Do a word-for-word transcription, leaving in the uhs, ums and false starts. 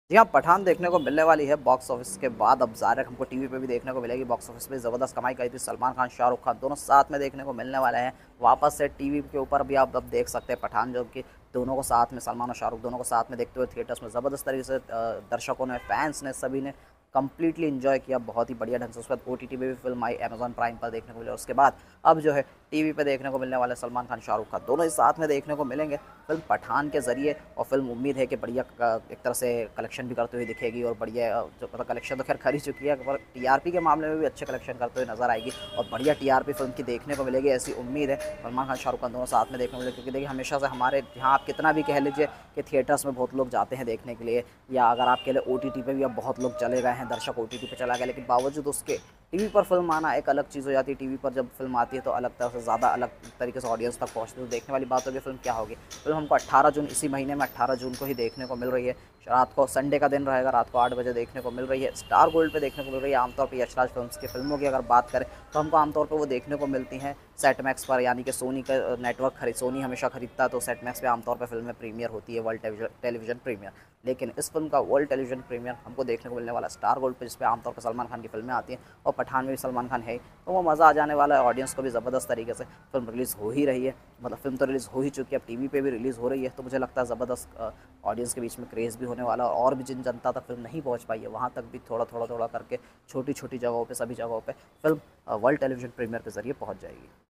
जी हाँ, पठान देखने को मिलने वाली है बॉक्स ऑफिस के बाद। अब ज़ाहिर हमको टीवी पे भी देखने को मिलेगी। बॉक्स ऑफिस पे ज़बरदस्त कमाई करी थी। सलमान खान, शाहरुख खान दोनों साथ में देखने को मिलने वाले हैं। वापस से टीवी के ऊपर भी आप अब देख सकते हैं पठान, जो कि दोनों को साथ में, सलमान और शाहरुख दोनों को साथ में देखते हुए थिएटर्स में ज़बरदस्त तरीके से अ, दर्शकों ने, फैंस ने, सभी ने कंप्लीटली एंजॉय किया बहुत ही बढ़िया ढंग से। उसके बाद ओटीटी पे भी फिल्म आई, अमेजॉन प्राइम पर देखने को मिली। और उसके बाद अब जो है टीवी पे देखने को मिलने वाले सलमान खान, शाहरुख खान दोनों ही साथ में देखने को मिलेंगे फिल्म पठान के ज़रिए। और फिल्म उम्मीद है कि बढ़िया एक तरह से कलेक्शन भी करते हुए दिखेगी। और बढ़िया जो मतलब कलेक्शन तो खैर कर ही चुकी है, पर टीआरपी के मामले में भी अच्छे कलेक्शन करते हुए नजर आएगी। और बढ़िया टीआरपी फिल्म की देखने को मिलेगी, ऐसी उम्मीद है। सलमान खान, शाहरुख खान दोनों साथ में देखने को मिलेगी, क्योंकि देखिए हमेशा से हमारे यहाँ आप कितना भी कह लीजिए कि थिएटर्स में बहुत लोग जाते हैं देखने के लिए, या अगर आप कह लें ओटीटी पे भी अब बहुत लोग चले गए हैं, दर्शक ओटीटी पे चला गया, लेकिन बावजूद उसके टीवी पर फिल्म आना एक अलग चीज़ हो जाती है। टीवी पर जब फिल्म आती है तो अलग तरह से ज़्यादा अलग तरीके से ऑडियंस तक पहुँचती है। तो देखने वाली बात होगी फिल्म क्या होगी। फिल्म हमको अट्ठारह जून, इसी महीने में अट्ठारह जून को ही देखने को मिल रही है। रात को, संडे का दिन रहेगा, रात को आठ बजे देखने को मिल रही है। स्टार गोल्ड पे देखने को मिल रही है। आमतौर पे यशराज फिल्म्स की फिल्मों की अगर बात करें तो हमको आमतौर पे वो देखने को मिलती हैं सेट मैक्स पर, यानी कि सोनी का नेटवर्क खरीद सोनी हमेशा खरीदता है, तो सेट मैक्स पे आमतौर पे फिल्में प्रीमियर होती है, वर्ल्ड टेलीविजन प्रीमियर। लेकिन इस फिल्म का वर्ल्ड टेलीविजन प्रीमियर हमको देखने को मिलने वाला स्टार गोल्ड पे, जिस पे आमतौर पर सलमान खान की फिल्में आती हैं। और पठान में भी सलमान खान है ही, तो वो मज़ा आ जाने वाला है। ऑडियंस को भी ज़बरदस्त तरीके से फिल्म रिलीज़ हो ही रही है, मतलब फिल्म तो रिलीज़ हो ही चुकी है, अब टीवी पे भी रिलीज़ हो रही है। तो मुझे लगता है ज़बरदस्त ऑडियंस के बीच में क्रेज़ भी होने वाला है। और भी जिन जनता तक फिल्म नहीं पहुंच पाई है, वहाँ तक भी थोड़ा थोड़ा थोड़ा करके छोटी छोटी जगहों पे, सभी जगहों पे फिल्म वर्ल्ड टेलीविजन प्रीमियर के ज़रिए पहुंच जाएगी।